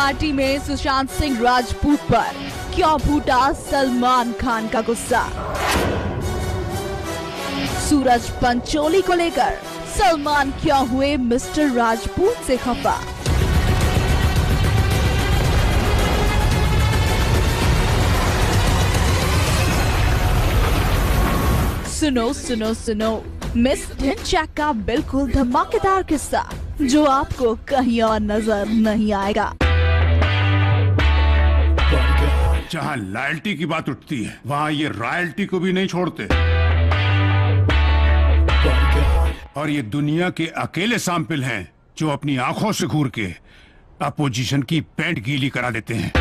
Party में सुशांत सिंह राजपूत पर क्यों फूटा सलमान खान का गुस्सा। सूरज पंचोली को लेकर सलमान क्यों हुए मिस्टर राजपूत से खफा। सुनो सुनो सुनो, मिस ढिंचैक का बिल्कुल धमाकेदार किस्सा जो आपको कहीं और नजर नहीं आएगा। जहाँ लॉयल्टी की बात उठती है वहाँ ये रॉयल्टी को भी नहीं छोड़ते। और ये दुनिया के अकेले सैंपल हैं जो अपनी आंखों से घूर के अपोजिशन की पैंट गीली करा देते हैं।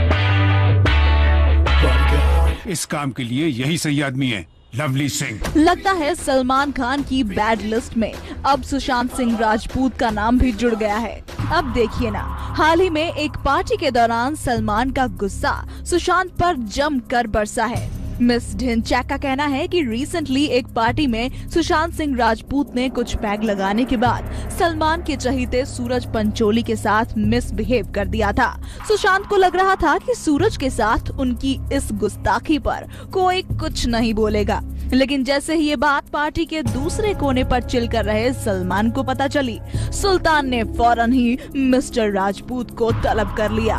इस काम के लिए यही सही आदमी है, लवली सिंह। लगता है सलमान खान की बैड लिस्ट में अब सुशांत सिंह राजपूत का नाम भी जुड़ गया है। अब देखिए ना, हाल ही में एक पार्टी के दौरान सलमान का गुस्सा सुशांत पर जमकर बरसा है। मिस ढिंचैक का कहना है कि रिसेंटली एक पार्टी में सुशांत सिंह राजपूत ने कुछ पैग लगाने के बाद सलमान के चहीते सूरज पंचोली के साथ मिसबिहेव कर दिया था। सुशांत को लग रहा था कि सूरज के साथ उनकी इस गुस्ताखी पर कोई कुछ नहीं बोलेगा, लेकिन जैसे ही ये बात पार्टी के दूसरे कोने पर चिल कर रहे सलमान को पता चली, सुल्तान ने फौरन ही मिस्टर राजपूत को तलब कर लिया।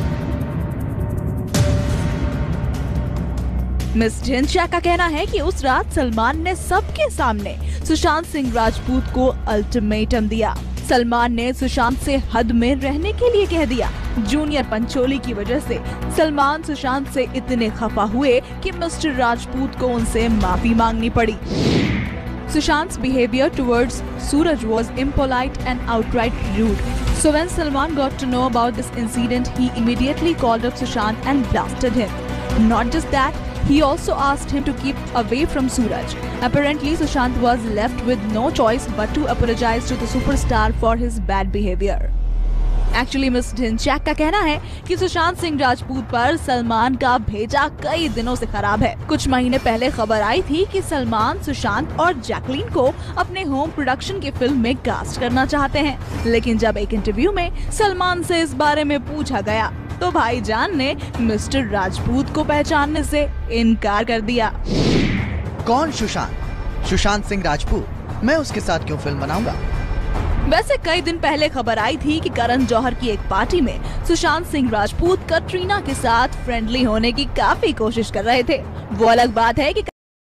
मिस ढिंचैक का कहना है कि उस रात सलमान ने सबके सामने सुशांत सिंह राजपूत को अल्टीमेटम दिया। सलमान ने सुशांत से हद में रहने के लिए कह दिया। जूनियर पंचोली की वजह से सलमान सुशांत से इतने खफा हुए कि मिस्टर राजपूत को उनसे माफी मांगनी पड़ी। Sushant's behavior towards Suraj was impolite and outright rude. So when Salman got to know about this incident, he immediately called up Sushant and blasted him. Not just that, he also asked him to keep away from Suraj. Apparently, Sushant was left with no choice but to apologize to the superstar for his bad behavior. Actually miss Dhinchak का कहना है कि सुशांत सिंह राजपूत पर सलमान का भेजा कई दिनों से खराब है। कुछ महीने पहले खबर आई थी कि सलमान सुशांत और जैकलीन को अपने होम प्रोडक्शन की फिल्म में कास्ट करना चाहते हैं, लेकिन जब एक इंटरव्यू में सलमान से इस बारे में पूछा गया तो भाईजान ने मिस्टर राजपूत को पहचानने से इनकार कर दिया। कौन सुशांत? सुशांत सिंह राजपूत? मैं उसके साथ क्यों फिल्म बनाऊंगा? वैसे कई दिन पहले खबर आई थी कि करण जौहर की एक पार्टी में सुशांत सिंह राजपूत कटरीना के साथ फ्रेंडली होने की काफी कोशिश कर रहे थे। वो अलग बात है कि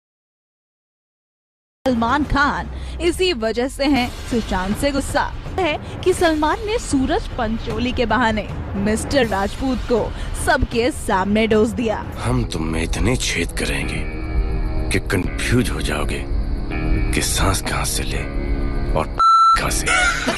सलमान खान इसी वजह से हैं सुशांत से गुस्सा है कि सलमान ने सूरज पंचोली के बहाने मिस्टर राजपूत को सबके सामने डोज दिया। हम तुम में इतने छेद करेंगे कि कंफ्यूज हो जाओगे कि सांस कहां से ले और कहां से।